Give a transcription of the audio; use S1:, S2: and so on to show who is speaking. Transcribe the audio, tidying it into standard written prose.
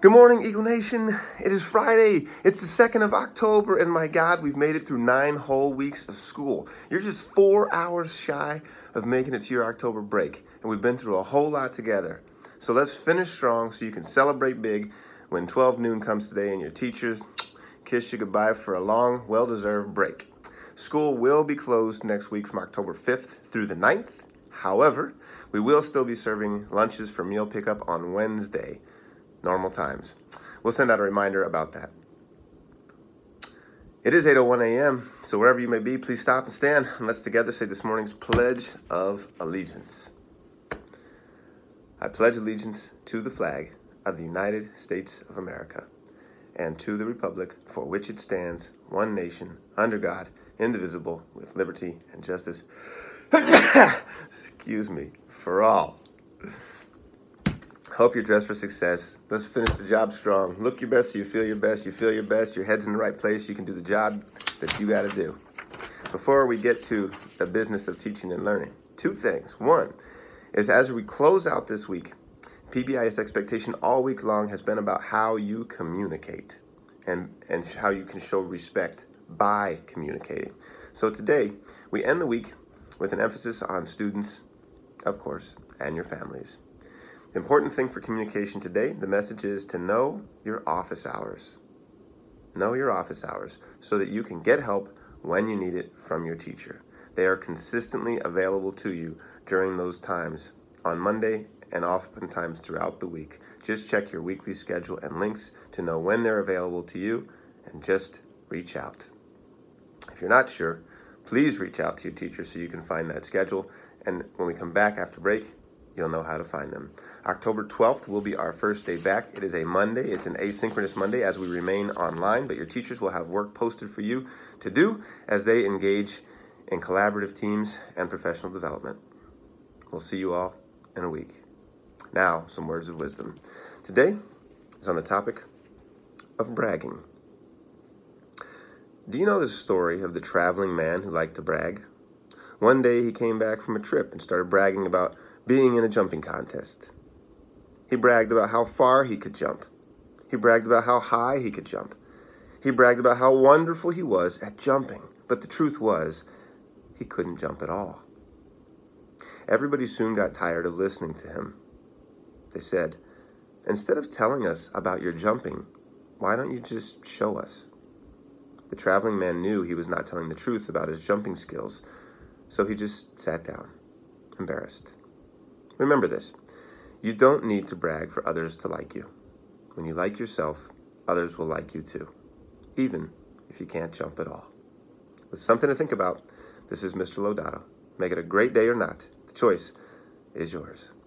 S1: Good morning, Eagle Nation. It is Friday. It's the 2nd of October, and my God, we've made it through 9 whole weeks of school. You're just 4 hours shy of making it to your October break, and we've been through a whole lot together. So let's finish strong so you can celebrate big when 12 noon comes today and your teachers kiss you goodbye for a long, well-deserved break. School will be closed next week from October 5th through the 9th. However, we will still be serving lunches for meal pickup on Wednesday. Normal times. We'll send out a reminder about that. It is 8:01 a.m., so wherever you may be, please stop and stand and let's together say this morning's Pledge of Allegiance. I pledge allegiance to the flag of the United States of America and to the republic for which it stands, one nation, under God, indivisible, with liberty and justice, for all. Hope you're dressed for success. Let's finish the job strong. Look your best so you feel your best. You feel your best. Your head's in the right place. You can do the job that you got to do. Before we get to the business of teaching and learning, 2 things. One is as we close out this week, PBIS expectation all week long has been about how you communicate and how you can show respect by communicating. So today, we end the week with an emphasis on students, of course, and your families. The important thing for communication today, the message is to know your office hours. Know your office hours so that you can get help when you need it from your teacher. They are consistently available to you during those times on Monday and oftentimes throughout the week. Just check your weekly schedule and links to know when they're available to you and just reach out. If you're not sure, please reach out to your teacher so you can find that schedule. And when we come back after break, you'll know how to find them. October 12th will be our first day back. It is a Monday. It's an asynchronous Monday as we remain online, but your teachers will have work posted for you to do as they engage in collaborative teams and professional development. We'll see you all in a week. Now, some words of wisdom. Today is on the topic of bragging. Do you know the story of the traveling man who liked to brag? One day he came back from a trip and started bragging about being in a jumping contest. He bragged about how far he could jump. He bragged about how high he could jump. He bragged about how wonderful he was at jumping. But the truth was, he couldn't jump at all. Everybody soon got tired of listening to him. They said, "Instead of telling us about your jumping, why don't you just show us?" The traveling man knew he was not telling the truth about his jumping skills, so he just sat down, embarrassed. Remember this, you don't need to brag for others to like you. When you like yourself, others will like you too, even if you can't jump at all. With something to think about, this is Mr. Lodato. Make it a great day or not. The choice is yours.